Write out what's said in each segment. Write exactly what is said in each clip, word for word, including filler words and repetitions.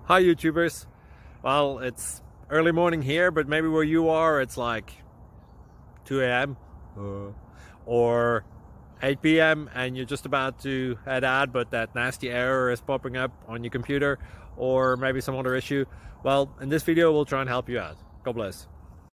Hi YouTubers. Well, it's early morning here, but maybe where you are it's like two A M uh, or eight P M and you're just about to head out, but that nasty error is popping up on your computer, or maybe some other issue. Well, in this video we'll try and help you out. God bless.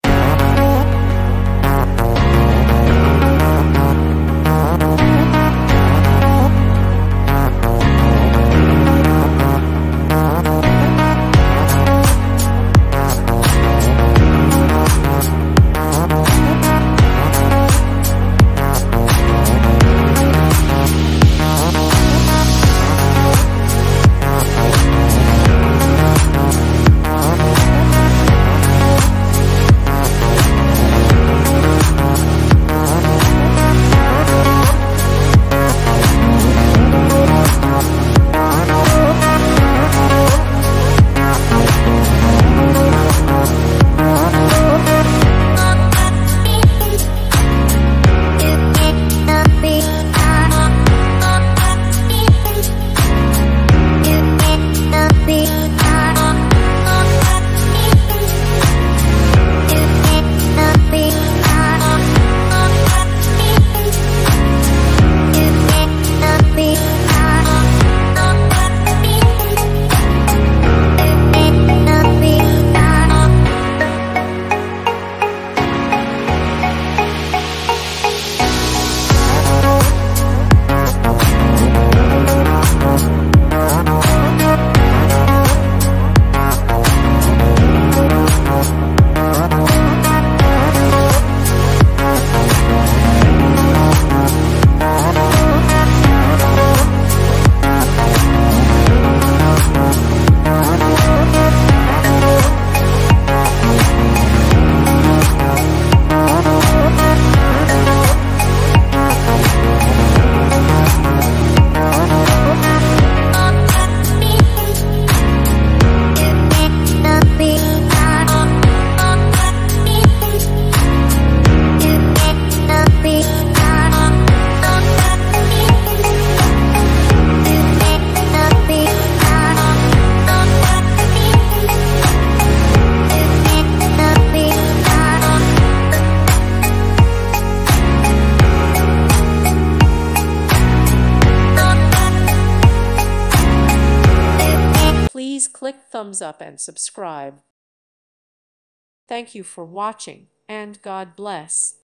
Please click thumbs up and subscribe. Thank you for watching, and God bless.